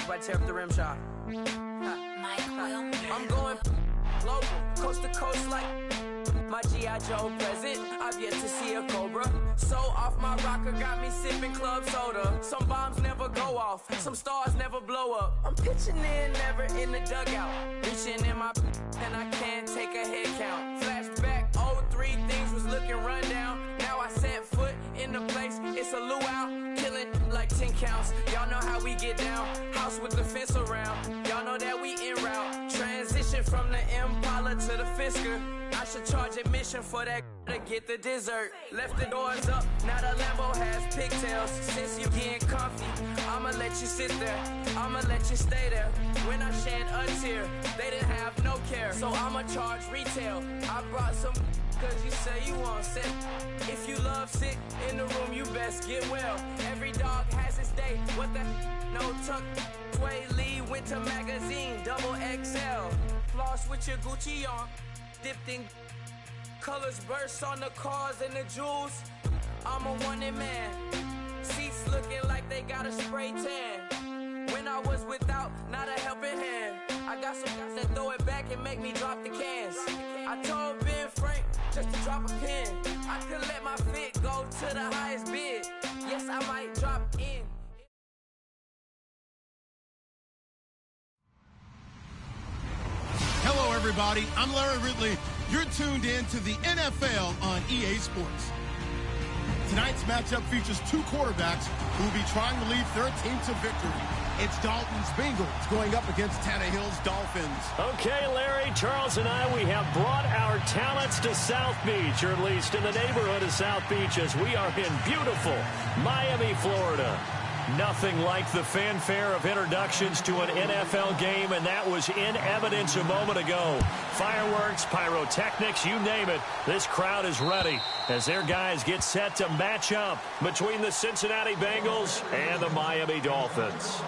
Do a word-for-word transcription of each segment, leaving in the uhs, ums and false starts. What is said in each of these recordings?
I tear up the rim shot. I'm going global, coast to coast like my G I Joe present. I've yet to see a Cobra. So off my rocker got me sipping club soda. Some bombs never go off, some stars never blow up. I'm pitching in, never in the dugout. Reaching in my and I can't take a head count. Flashback, oh three, things was looking run down. Now I set foot in the place, it's a luau. Killing like ten counts, y'all know how we get down. House with the fence around, y'all know that we en route. Transition from the Impala to the Fisker. I should charge admission for that to get the dessert. Left the doors up, now the Lambo has pigtails. Since you getting comfy, I'ma let you sit there, I'ma let you stay there. When I shed a tear, they didn't have no care. So I'ma charge retail. I brought some cause you say you want sick. If you love sick in the room, you best get well. Every dog has its day, what the no tuck. Sway Lee Winter Magazine, double X L. Floss with your Gucci on, dipped in colors burst on the cars and the jewels. I'm a wanted man, seats looking like they got a spray tan. When I was without, not a helping hand. I got some guys that throw it back and make me drop the cans. I told Ben Frank just to drop a pin. I could let my fit go to the highest bid. Yes, I might drop in. Hello, everybody. I'm Larry Ridley. You're tuned in to the N F L on E A Sports. Tonight's matchup features two quarterbacks who will be trying to lead their team to victory. It's Dalton's Bengals going up against Tannehill's Dolphins. Okay, Larry, Charles and I, we have brought our talents to South Beach, or at least in the neighborhood of South Beach, as we are in beautiful Miami, Florida. Nothing like the fanfare of introductions to an N F L game, and that was in evidence a moment ago. Fireworks, pyrotechnics, you name it. This crowd is ready as their guys get set to match up between the Cincinnati Bengals and the Miami Dolphins.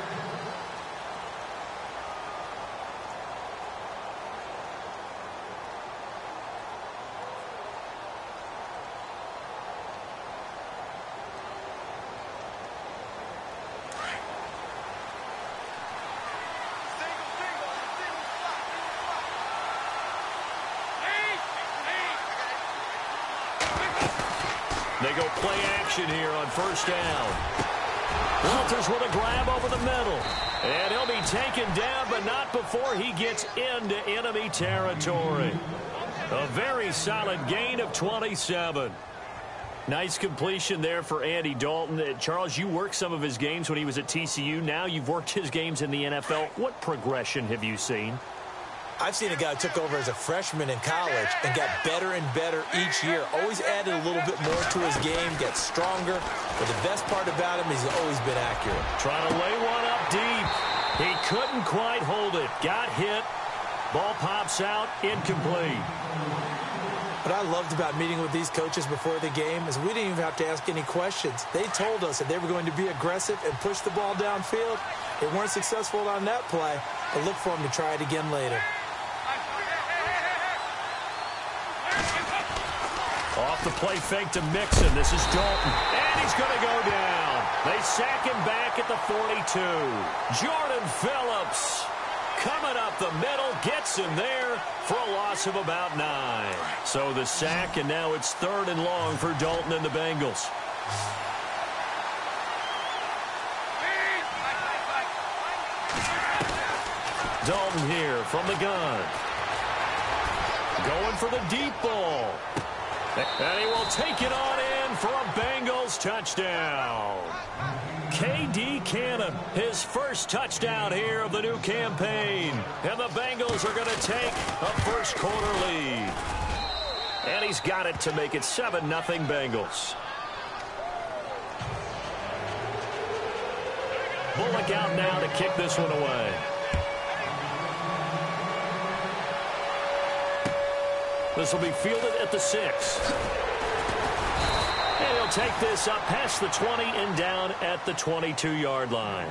They go play action here on first down. Walters with a grab over the middle. And he'll be taken down, but not before he gets into enemy territory. A very solid gain of twenty-seven. Nice completion there for Andy Dalton. Uh, Charles, you worked some of his games when he was at T C U. Now you've worked his games in the N F L. What progression have you seen? I've seen a guy who took over as a freshman in college and got better and better each year. Always added a little bit more to his game, gets stronger. But the best part about him is he's always been accurate. Trying to lay one up deep. He couldn't quite hold it. Got hit. Ball pops out. Incomplete. What I loved about meeting with these coaches before the game is we didn't even have to ask any questions. They told us that they were going to be aggressive and push the ball downfield. They weren't successful on that play, but look for them to try it again later. Off the play fake to Mixon. This is Dalton. And he's going to go down. They sack him back at the forty-two. Jordan Phillips coming up the middle. Gets him there for a loss of about nine. So the sack, and now it's third and long for Dalton and the Bengals. Dalton here from the gun. Going for the deep ball. And he will take it on in for a Bengals touchdown. K D Cannon, his first touchdown here of the new campaign. And the Bengals are going to take a first quarter lead. And he's got it to make it seven nothing Bengals. Bullock out now to kick this one away. This will be fielded at the six. And he'll take this up past the twenty and down at the twenty-two yard line.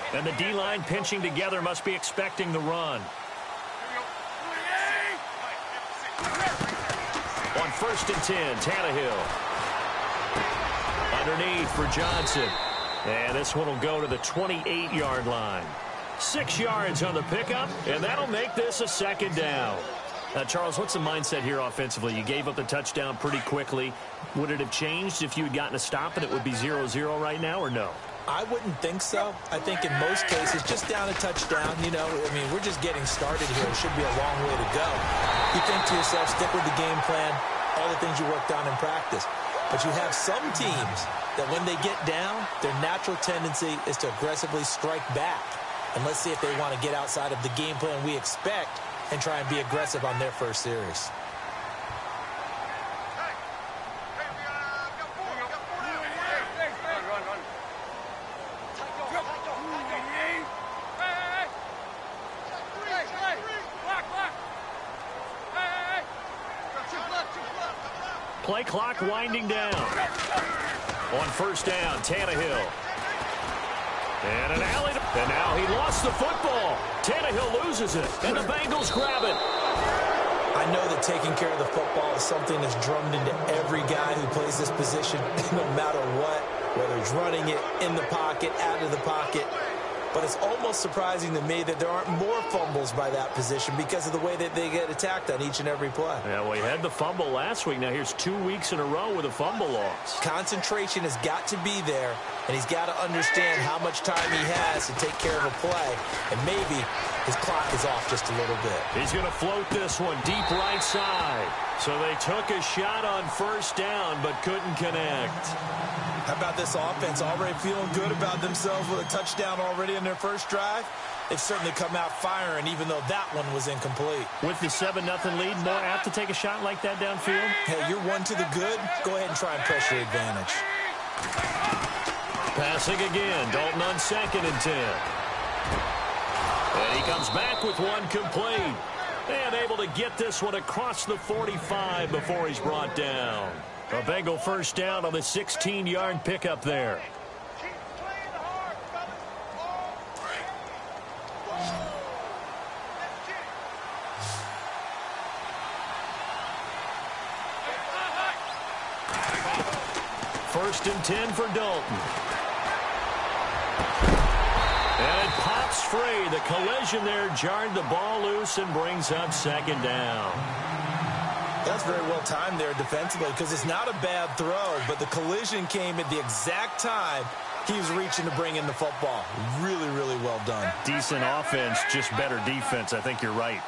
And the D-line pinching together must be expecting the run. On first and ten, Tannehill. Underneath for Johnson. And this one will go to the twenty-eight yard line. Six yards on the pickup, and that'll make this a second down. Now, Charles, what's the mindset here offensively? You gave up the touchdown pretty quickly. Would it have changed if you had gotten a stop and it would be zero zero right now, or no? I wouldn't think so. I think in most cases, just down a touchdown, you know, I mean, we're just getting started here. It should be a long way to go. You think to yourself, stick with the game plan, all the things you worked on in practice. But you have some teams that when they get down, their natural tendency is to aggressively strike back. And let's see if they want to get outside of the game plan we expect and try and be aggressive on their first series. Play clock winding down. On first down, Tannehill. And an alley. And now he lost the football. Tannehill loses it. And the Bengals grab it. I know that taking care of the football is something that's drummed into every guy who plays this position, no matter what, whether he's running it in the pocket, out of the pocket. But it's almost surprising to me that there aren't more fumbles by that position because of the way that they get attacked on each and every play. Yeah, well, he had the fumble last week. Now here's two weeks in a row with a fumble loss. Concentration has got to be there, and he's got to understand how much time he has to take care of a play. And maybe his clock is off just a little bit. He's going to float this one deep right side. So they took a shot on first down but couldn't connect. How about this offense already feeling good about themselves with a touchdown already in their first drive? They've certainly come out firing, even though that one was incomplete. With the seven nothing lead, more apt to take a shot like that downfield? Hey, you're one to the good. Go ahead and try and press your advantage. Passing again. Dalton on second and ten. And he comes back with one complete. And able to get this one across the forty-five before he's brought down. A Bengal first down on the sixteen yard pickup there. First and ten for Dalton. And it pops free. The collision there jarred the ball loose and brings up second down. That's very well timed there defensively because it's not a bad throw, but the collision came at the exact time he was reaching to bring in the football. Really, really well done. Decent offense, just better defense. I think you're right.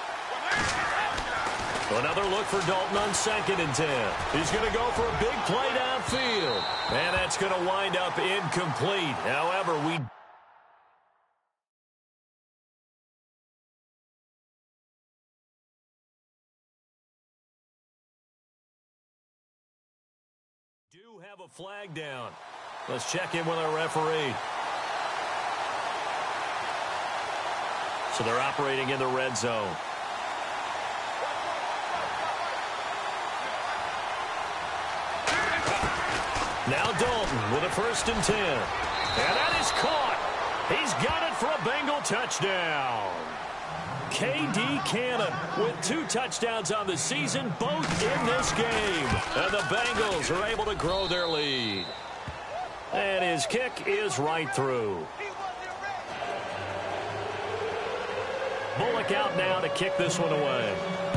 Another look for Dalton on second and ten. He's going to go for a big play downfield. And that's going to wind up incomplete. However, we... do have a flag down. Let's check in with our referee. So they're operating in the red zone. Now Dalton with a first and ten. And that is caught. He's got it for a Bengal touchdown. K D Cannon with two touchdowns on the season, both in this game. And the Bengals are able to grow their lead. And his kick is right through. Bullock out now to kick this one away.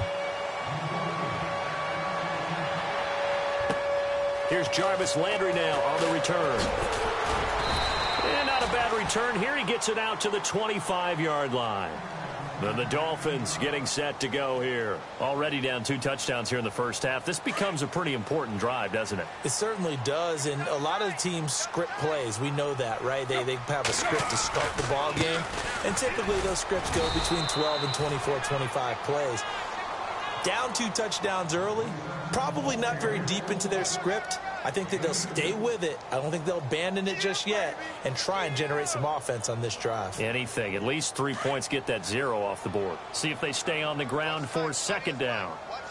Here's Jarvis Landry now on the return. And not a bad return here. He gets it out to the twenty-five yard line. Then the Dolphins getting set to go here. Already down two touchdowns here in the first half. This becomes a pretty important drive, doesn't it? It certainly does, and a lot of teams script plays. We know that, right? They, they have a script to start the ball game, and typically those scripts go between twelve and twenty-four, twenty-five plays. Down two touchdowns early, probably not very deep into their script. I think that they'll stay with it. I don't think they'll abandon it just yet and try and generate some offense on this drive. Anything. At least three points, get that zero off the board. See if they stay on the ground for second down.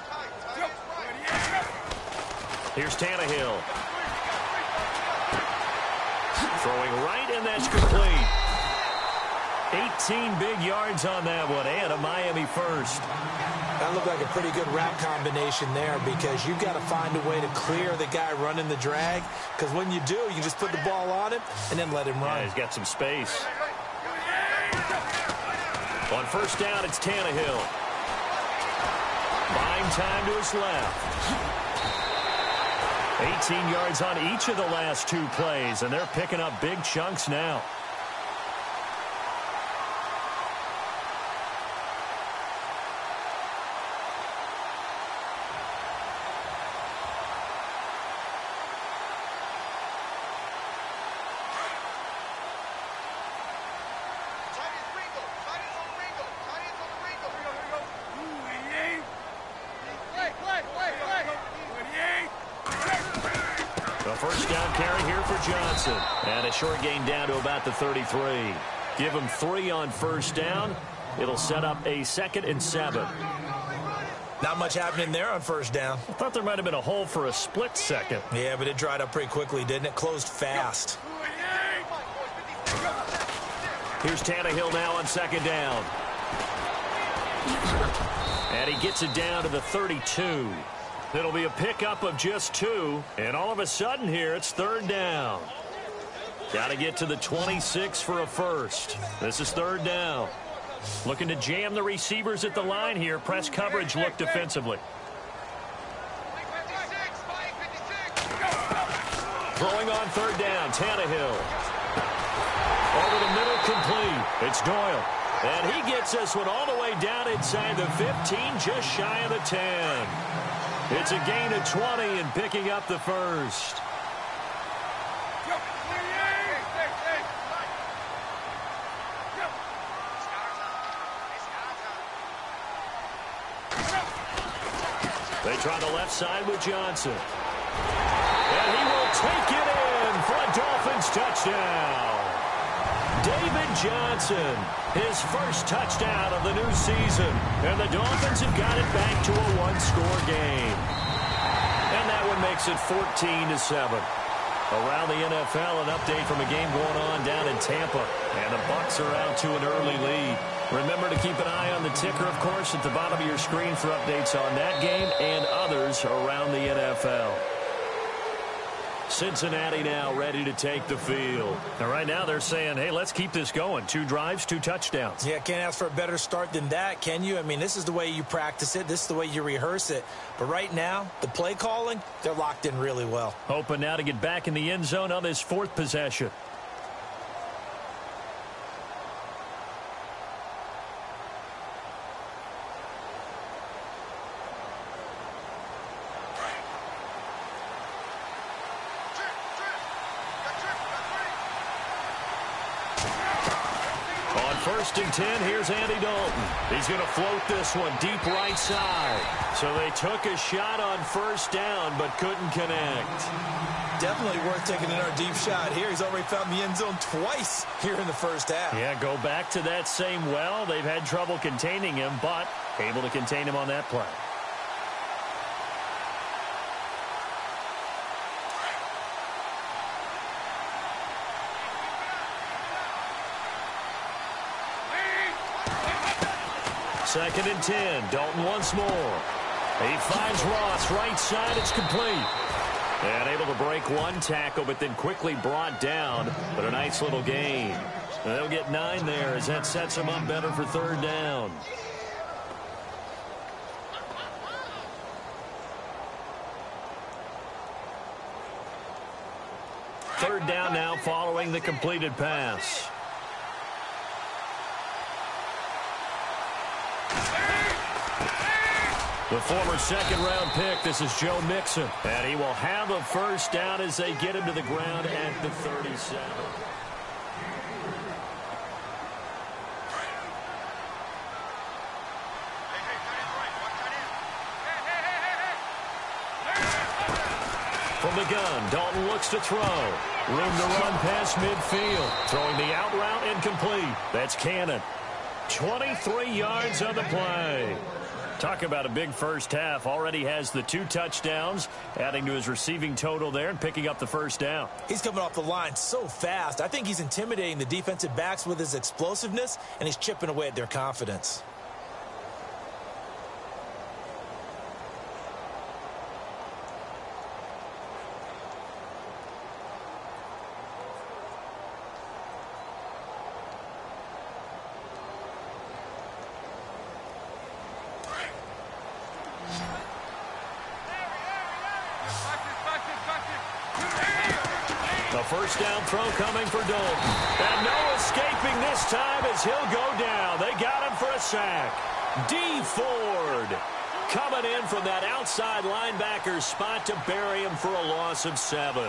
Here's Tannehill. Throwing right, and that's complete. eighteen big yards on that one, and a Miami first. That looked like a pretty good route combination there because you've got to find a way to clear the guy running the drag, because when you do, you just put the ball on him and then let him run. Yeah, he's got some space. On first down, it's Tannehill. Buying time to his left. eighteen yards on each of the last two plays, and they're picking up big chunks now. First down carry here for Johnson. And a short gain down to about the thirty-three. Give him three on first down. It'll set up a second and seven. Not much happening there on first down. I thought there might have been a hole for a split second. Yeah, but it dried up pretty quickly, didn't it? Closed fast. Here's Tannehill now on second down. And he gets it down to the thirty-two. It'll be a pickup of just two, and all of a sudden here, it's third down. Got to get to the twenty-six for a first. This is third down. Looking to jam the receivers at the line here. Press coverage look defensively. Throwing on third down, Tannehill. Over the middle, complete. It's Doyle. And he gets this one all the way down inside the fifteen, just shy of the ten. It's a gain of twenty and picking up the first. They try the left side with Johnson. And he will take it in for a Dolphins touchdown. David Johnson, his first touchdown of the new season. And the Dolphins have got it back to a one-score game. And that one makes it fourteen to seven. Around the N F L, an update from a game going on down in Tampa. And the Bucs are out to an early lead. Remember to keep an eye on the ticker, of course, at the bottom of your screen for updates on that game and others around the N F L. Cincinnati now ready to take the field. And right now they're saying, hey, let's keep this going. Two drives, two touchdowns. Yeah, can't ask for a better start than that, can you? I mean, this is the way you practice it. This is the way you rehearse it. But right now, the play calling, they're locked in really well. Hoping now to get back in the end zone on this fourth possession. First and ten, here's Andy Dalton. He's going to float this one deep right side. So they took a shot on first down, but couldn't connect. Definitely worth taking another deep shot here. He's already found the end zone twice here in the first half. Yeah, go back to that same well. They've had trouble containing him, but able to contain him on that play. Second and ten. Dalton once more. He finds Ross right side. It's complete. And able to break one tackle, but then quickly brought down. But a nice little gain. And they'll get nine there as that sets them up better for third down. Third down now following the completed pass. The former second-round pick, this is Joe Mixon. And he will have a first down as they get him to the ground at the thirty-seven. From the gun, Dalton looks to throw. Room to run past midfield. Throwing the out route incomplete. That's Cannon. twenty-three yards on the play. Talk about a big first half. Already has the two touchdowns, adding to his receiving total there and picking up the first down. He's coming off the line so fast. I think he's intimidating the defensive backs with his explosiveness, and he's chipping away at their confidence. First down throw coming for Dalton. And no escaping this time as he'll go down. They got him for a sack. Dee Ford coming in from that outside linebacker spot to bury him for a loss of seven.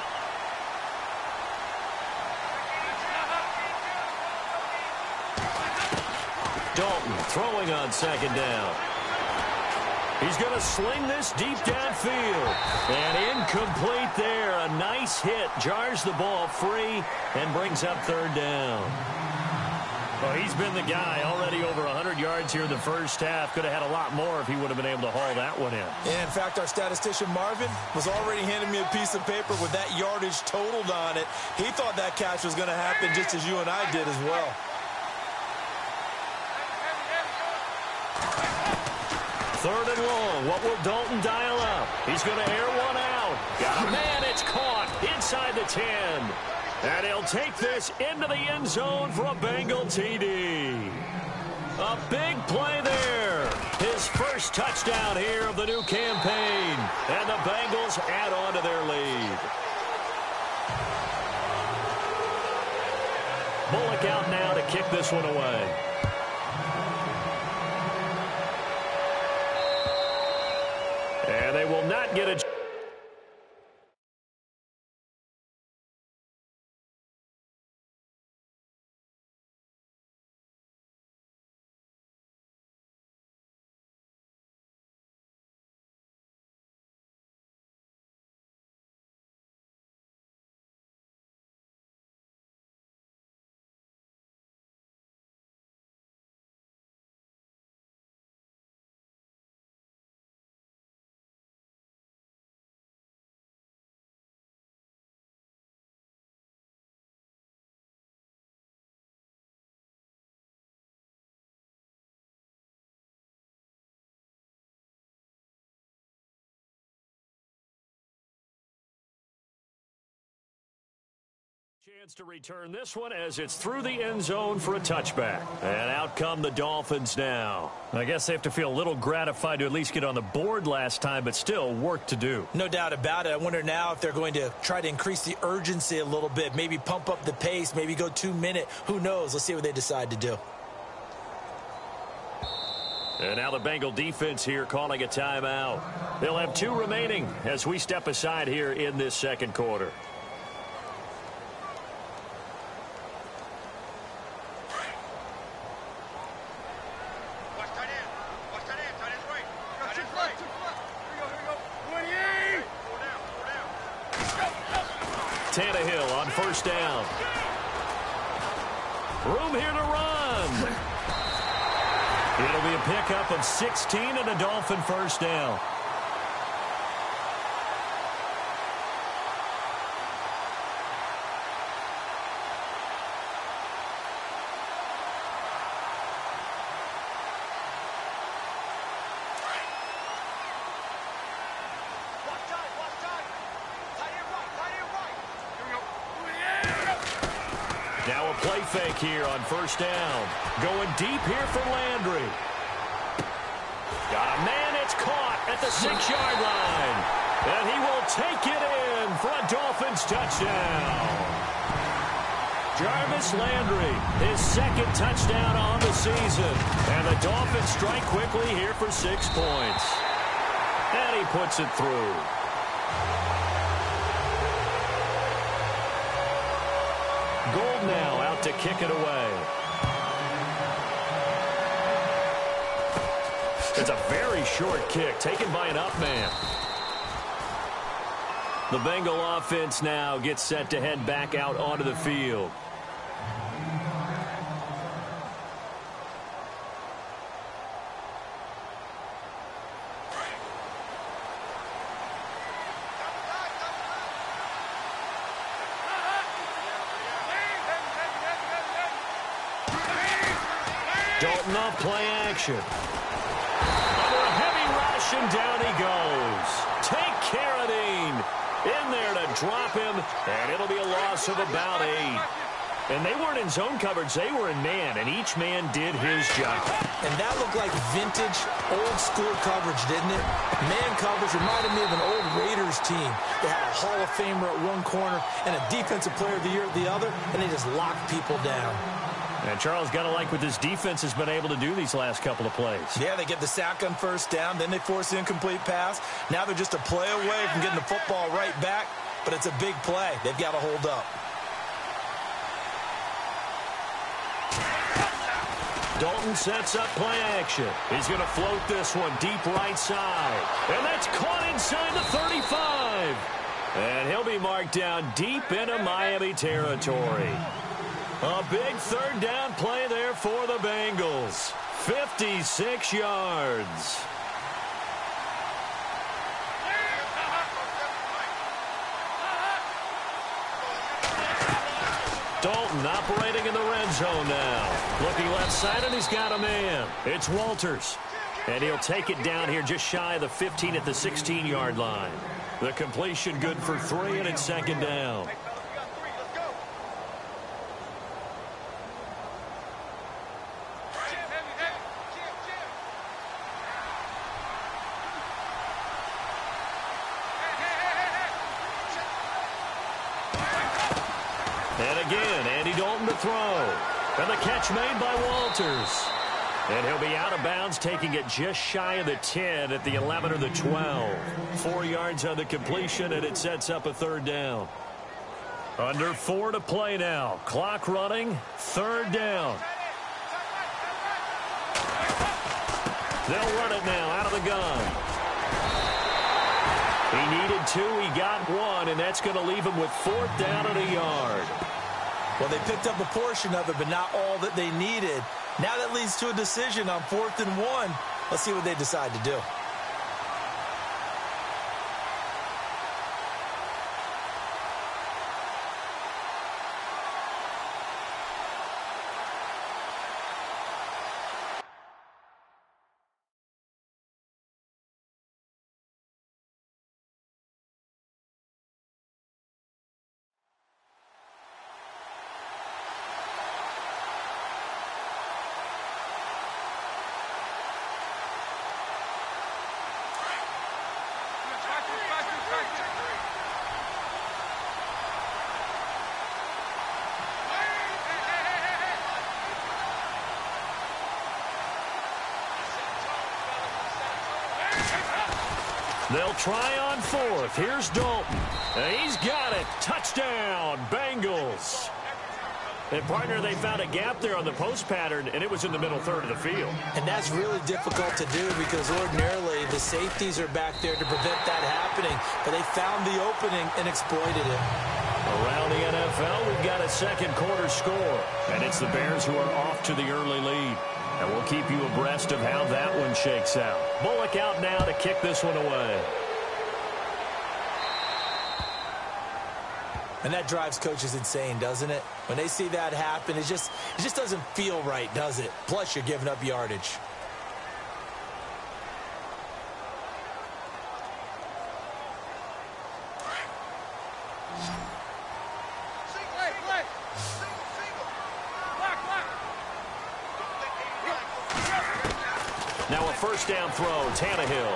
Dalton throwing on second down. He's going to sling this deep downfield. And incomplete there. A nice hit. Jars the ball free and brings up third down. Well, he's been the guy already over one hundred yards here in the first half. Could have had a lot more if he would have been able to haul that one in. Yeah, in fact, our statistician Marvin was already handing me a piece of paper with that yardage totaled on it. He thought that catch was going to happen just as you and I did as well. Third and long. What will Dalton dial up? He's going to air one out. Got a man. It's caught inside the ten. And he'll take this into the end zone for a Bengal T D. A big play there. His first touchdown here of the new campaign. And the Bengals add on to their lead. Bullock out now to kick this one away. And they will not get a... Chance to return this one as it's through the end zone for a touchback. And out come the Dolphins now. I guess they have to feel a little gratified to at least get on the board last time, but still work to do. No doubt about it. I wonder now if they're going to try to increase the urgency a little bit, maybe pump up the pace, maybe go two-minute. Who knows? Let's see what they decide to do. And now the Bengal defense here calling a timeout. They'll have two remaining as we step aside here in this second quarter. Tannehill on first down. Room here to run. It'll be a pickup of sixteen and a Dolphin first down. Now a play fake here on first down. Going deep here for Landry. Got a man, it's caught at the six-yard line. And he will take it in for a Dolphins touchdown. Jarvis Landry, his second touchdown on the season. And the Dolphins strike quickly here for six points. And he puts it through. Gold now out to kick it away. It's a very short kick taken by an up man. The Bengal offense now gets set to head back out onto the field. Dalton off play action. Under a heavy rush, and down he goes. Take Carradine in there to drop him, and it'll be a loss of about eight. And they weren't in zone coverage. They were in man, and each man did his job. And that looked like vintage, old-school coverage, didn't it? Man coverage reminded me of an old Raiders team. They had a Hall of Famer at one corner and a Defensive Player of the Year at the other, and they just locked people down. And Charles, got to like what this defense has been able to do these last couple of plays. Yeah, they get the sack on first down, then they force the incomplete pass. Now they're just a play away from getting the football right back, but it's a big play. They've got to hold up. Dalton sets up play action. He's going to float this one deep right side. And that's caught inside the thirty-five. And he'll be marked down deep into Miami territory. A big third down play there for the Bengals. fifty-six yards. Dalton operating in the red zone now. Looking left side, and he's got a man. It's Walters. And he'll take it down here just shy of the fifteen at the sixteen-yard line. The completion good for three, and it's second down. And again, Andy Dalton to throw. And the catch made by Walters. And he'll be out of bounds, taking it just shy of the ten at the eleven or the twelve. Four yards on the completion, and it sets up a third down. Under four to play now. Clock running. Third down. They'll run it now out of the gun. He needed two. He got one, and that's going to leave him with fourth down and a yard. Well, they picked up a portion of it, but not all that they needed. Now that leads to a decision on fourth and one. Let's see what they decide to do. They'll try on fourth. Here's Dalton. And he's got it. Touchdown, Bengals. And, partner, they found a gap there on the post pattern, and it was in the middle third of the field. And that's really difficult to do because ordinarily the safeties are back there to prevent that happening. But they found the opening and exploited it. Around the N F L, we've got a second quarter score. And it's the Bears who are off to the early lead. And we'll keep you abreast of how that one shakes out. Bullock out now to kick this one away. And that drives coaches insane, doesn't it? When they see that happen, it just, it just doesn't feel right, does it? Plus, you're giving up yardage. Now a first down throw, Tannehill.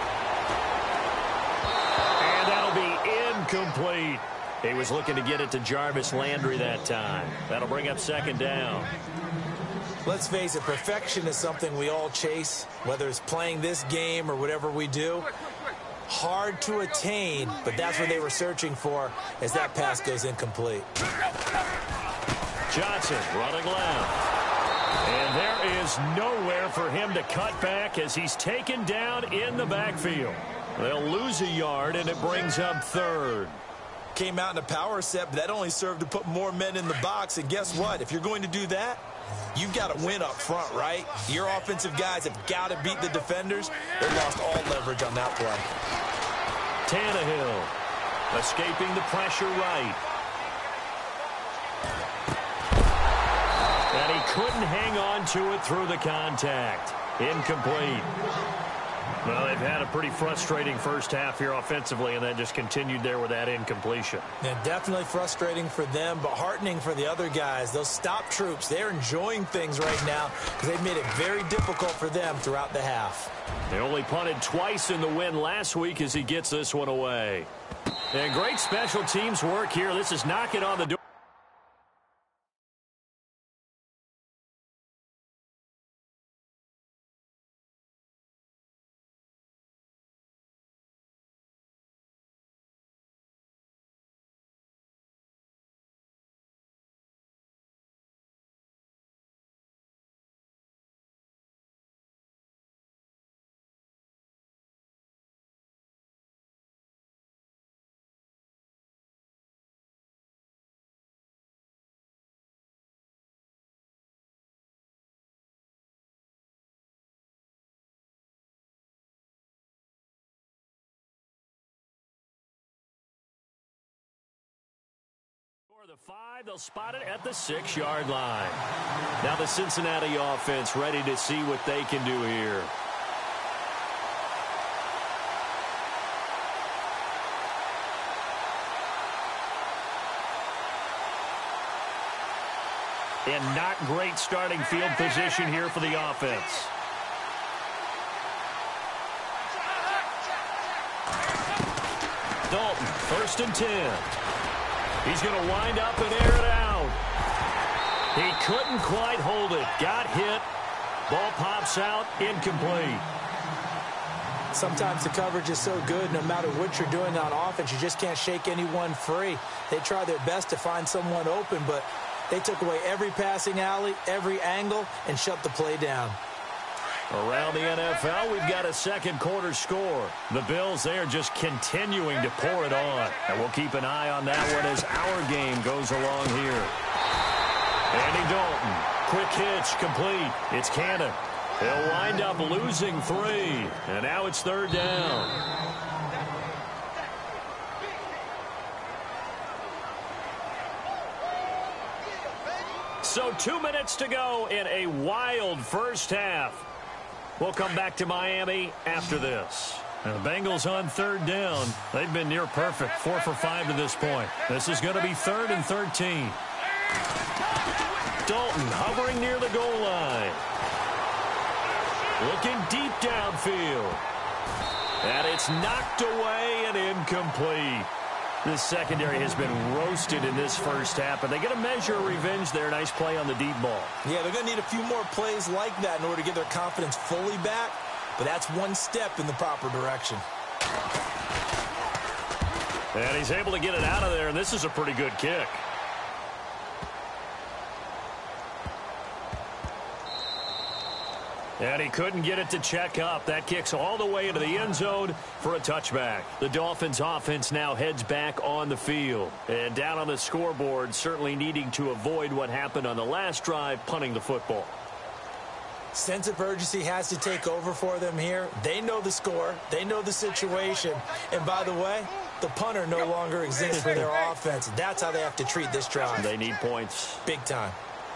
And that'll be incomplete. He was looking to get it to Jarvis Landry that time. That'll bring up second down. Let's face it, perfection is something we all chase, whether it's playing this game or whatever we do. Hard to attain, but that's what they were searching for as that pass goes incomplete. Johnson running left. And there is nowhere for him to cut back as he's taken down in the backfield. They'll lose a yard, and it brings up third. Came out in a power set, but that only served to put more men in the box. And guess what? If you're going to do that, you've got to win up front, right? Your offensive guys have got to beat the defenders. They lost all leverage on that play. Tannehill escaping the pressure right. And he couldn't hang on to it through the contact. Incomplete. Well, they've had a pretty frustrating first half here offensively, and then just continued there with that incompletion. Yeah, definitely frustrating for them, but heartening for the other guys. Those stop troops, they're enjoying things right now because they've made it very difficult for them throughout the half. They only punted twice in the win last week as he gets this one away. And great special teams work here. This is knocking on the door. The five, they'll spot it at the six-yard line. Now the Cincinnati offense ready to see what they can do here. And not great starting field position here for the offense. Dalton, first and ten. He's going to wind up and air it out. He couldn't quite hold it. Got hit. Ball pops out. Incomplete. Sometimes the coverage is so good, no matter what you're doing on offense, you just can't shake anyone free. They try their best to find someone open, but they took away every passing alley, every angle, and shut the play down. Around the N F L, we've got a second quarter score. The Bills, they are just continuing to pour it on. And we'll keep an eye on that one as our game goes along here. Andy Dalton, quick hitch, complete. It's Cannon. He'll wind up losing three. And now it's third down. So two minutes to go in a wild first half. We'll come back to Miami after this. And the Bengals on third down. They've been near perfect, four for five to this point. This is going to be third and thirteen. Dalton hovering near the goal line. Looking deep downfield. And it's knocked away and incomplete. This secondary has been roasted in this first half, but they get a measure of revenge there. Nice play on the deep ball. Yeah, they're going to need a few more plays like that in order to get their confidence fully back, but that's one step in the proper direction. And he's able to get it out of there, and this is a pretty good kick. And he couldn't get it to check up. That kicks all the way into the end zone for a touchback. The Dolphins offense now heads back on the field. And down on the scoreboard, certainly needing to avoid what happened on the last drive, punting the football. Sense of urgency has to take over for them here. They know the score. They know the situation. And by the way, the punter no longer exists for their offense. That's how they have to treat this drive. They need points. Big time.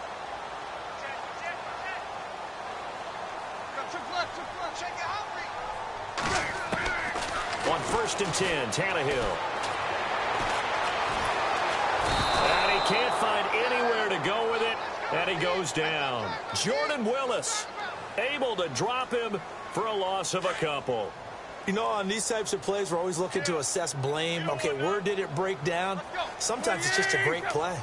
On first and ten, Tannehill. And he can't find anywhere to go with it, and he goes down. Jordan Willis able to drop him for a loss of a couple. You know, on these types of plays, we're always looking to assess blame. Okay, where did it break down? Sometimes it's just a great play.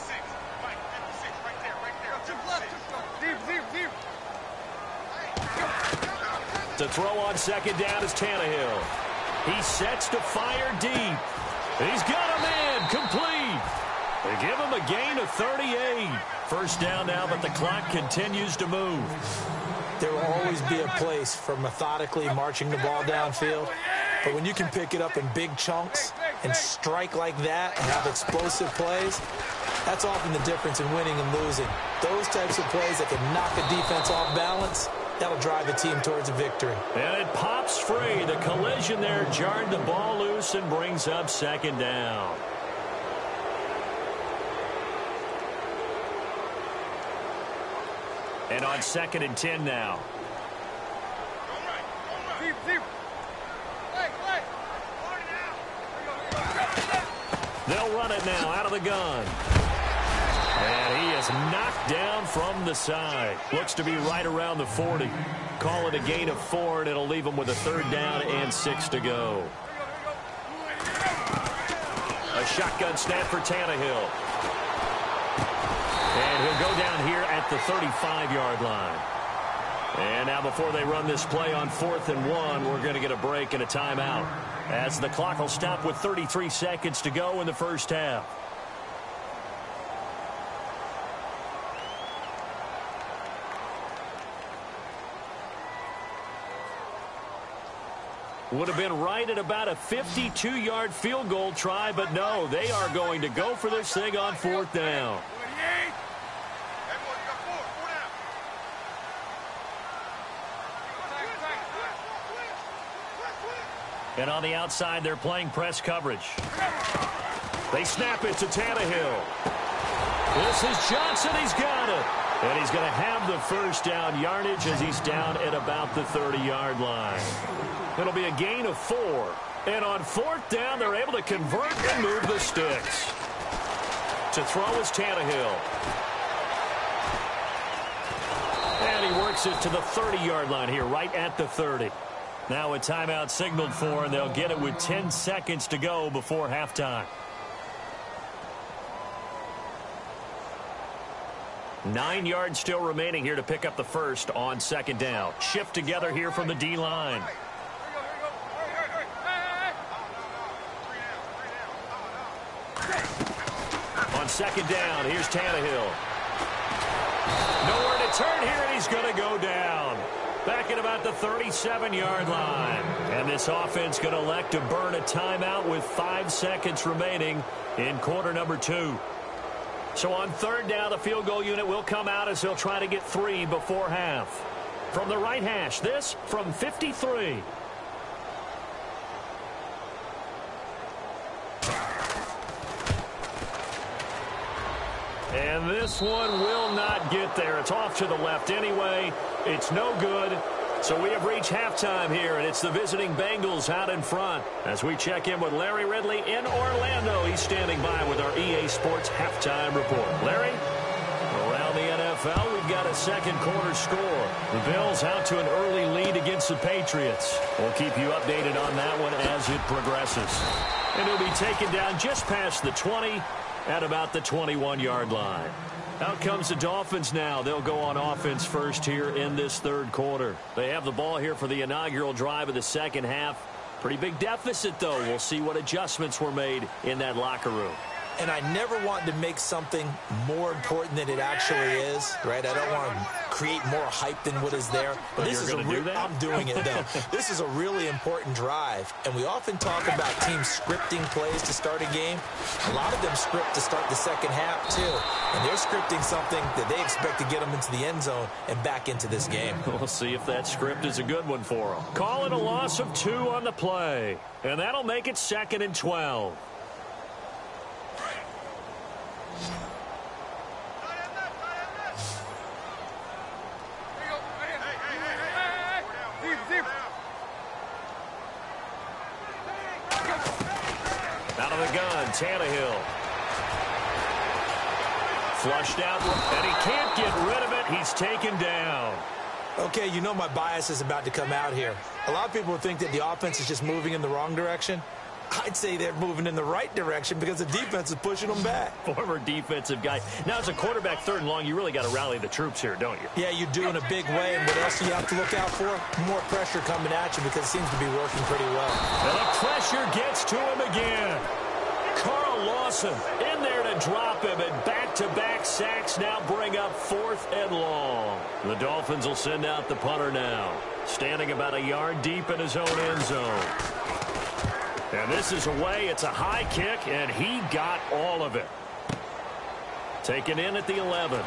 To throw on second down is Tannehill. He sets to fire deep. He's got a man complete. They give him a gain of thirty-eight. First down now, but the clock continues to move. There will always be a place for methodically marching the ball downfield. But when you can pick it up in big chunks and strike like that and have explosive plays, that's often the difference in winning and losing. Those types of plays that can knock a defense off balance, that'll drive the team towards a victory. And it pops free. The collision there jarred the ball loose and brings up second down. And on second and ten now. They'll run it now out of the gun. And he is knocked down from the side. Looks to be right around the forty. Call it a gain of four, and it'll leave him with a third down and six to go. A shotgun snap for Tannehill. And he'll go down here at the thirty-five-yard line. And now before they run this play on fourth and one, we're going to get a break and a timeout, as the clock will stop with thirty-three seconds to go in the first half. Would have been right at about a fifty-two-yard field goal try, but no, they are going to go for this thing on fourth down. And on the outside, they're playing press coverage. They snap it to Tannehill. This is Johnson. He's got it. And he's going to have the first down yardage as he's down at about the thirty-yard line. It'll be a gain of four. And on fourth down, they're able to convert and move the sticks. To throw is Tannehill. And he works it to the thirty-yard line here, right at the thirty. Now a timeout signaled for, and they'll get it with ten seconds to go before halftime. Nine yards still remaining here to pick up the first on second down. Shift together here from the D-line. On second down, here's Tannehill. Nowhere to turn here, and he's going to go down. Back at about the thirty-seven-yard line. And this offense going to elect to burn a timeout with five seconds remaining in quarter number two. So on third down, the field goal unit will come out as they'll try to get three before half. From the right hash, this from fifty-three. And this one will not get there. It's off to the left anyway. It's no good. So we have reached halftime here, and it's the visiting Bengals out in front. As we check in with Larry Ridley in Orlando, he's standing by with our E A Sports Halftime Report. Larry? Around the N F L, we've got a second quarter score. The Bills out to an early lead against the Patriots. We'll keep you updated on that one as it progresses. And it'll be taken down just past the twenty at about the twenty-one-yard line. Out comes the Dolphins now. They'll go on offense first here in this third quarter. They have the ball here for the inaugural drive of the second half. Pretty big deficit, though. We'll see what adjustments were made in that locker room. And I never want to make something more important than it actually is, right? I don't want to create more hype than what is there. But well, this is a do that? I'm doing it, though. This is a really important drive. And we often talk about teams scripting plays to start a game. A lot of them script to start the second half, too. And they're scripting something that they expect to get them into the end zone and back into this game. We'll see if that script is a good one for them. Call it a loss of two on the play. And that'll make it second and twelve. Out of the gun, Tannehill. Flushed out, and he can't get rid of it. He's taken down. Okay, you know my bias is about to come out here. A lot of people think that the offense is just moving in the wrong direction. I'd say they're moving in the right direction because the defense is pushing them back. Former defensive guy. Now, as a quarterback third and long, you really got to rally the troops here, don't you? Yeah, you do in a big way. And what else do you have to look out for? More pressure coming at you because it seems to be working pretty well. And the pressure gets to him again. Carl Lawson in there to drop him, and back-to-back sacks now bring up fourth and long. The Dolphins will send out the punter now, standing about a yard deep in his own end zone. And this is away. It's a high kick, and he got all of it. Taken in at the eleven.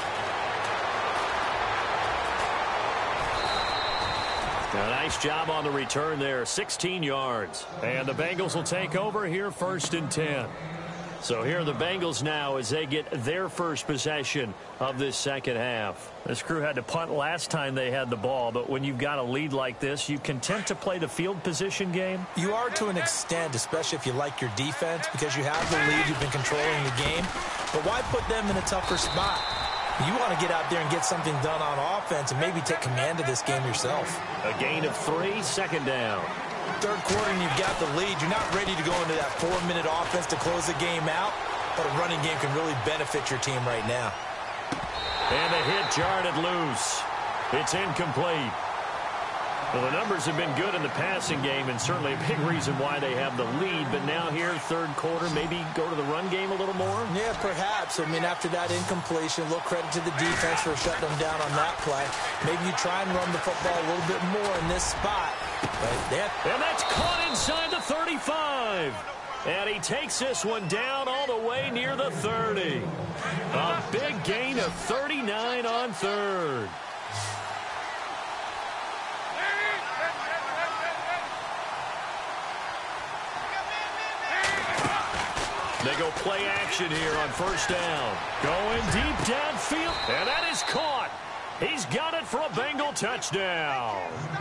A nice job on the return there, sixteen yards. And the Bengals will take over here first and ten. So here are the Bengals now as they get their first possession of this second half. This crew had to punt last time they had the ball, but when you've got a lead like this, you content to play the field position game? You are to an extent, especially if you like your defense, because you have the lead, you've been controlling the game. But why put them in a tougher spot? You want to get out there and get something done on offense and maybe take command of this game yourself. A gain of three, second down. Third quarter and you've got the lead. You're not ready to go into that four-minute offense to close the game out, but a running game can really benefit your team right now. And a hit jarred it loose. It's incomplete. Well, the numbers have been good in the passing game and certainly a big reason why they have the lead. But now here, third quarter, maybe go to the run game a little more? Yeah, perhaps. I mean, after that incompletion, a little credit to the defense for shutting them down on that play. Maybe you try and run the football a little bit more in this spot. Right there. And that's caught inside the thirty-five. And he takes this one down all the way near the thirty. A big gain of thirty-nine on third. They go play action here on first down. Going deep downfield. And that is caught. He's got it for a Bengal touchdown.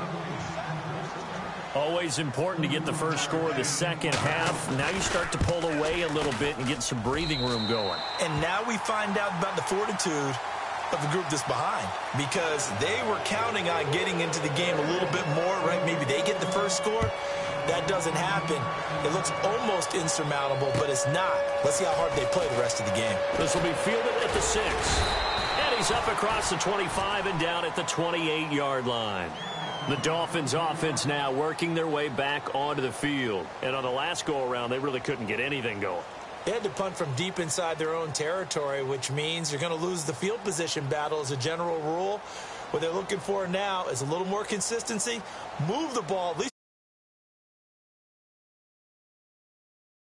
Always important to get the first score of the second half. Now you start to pull away a little bit and get some breathing room going. And now we find out about the fortitude of the group that's behind, because they were counting on getting into the game a little bit more, right? Maybe they get the first score. That doesn't happen. It looks almost insurmountable, but it's not. Let's see how hard they play the rest of the game. This will be fielded at the six. And he's up across the twenty-five and down at the twenty-eight yard line. The Dolphins offense now working their way back onto the field. And on the last go-around, they really couldn't get anything going. They had to punt from deep inside their own territory, which means you're going to lose the field position battle as a general rule. What they're looking for now is a little more consistency. Move the ball, at least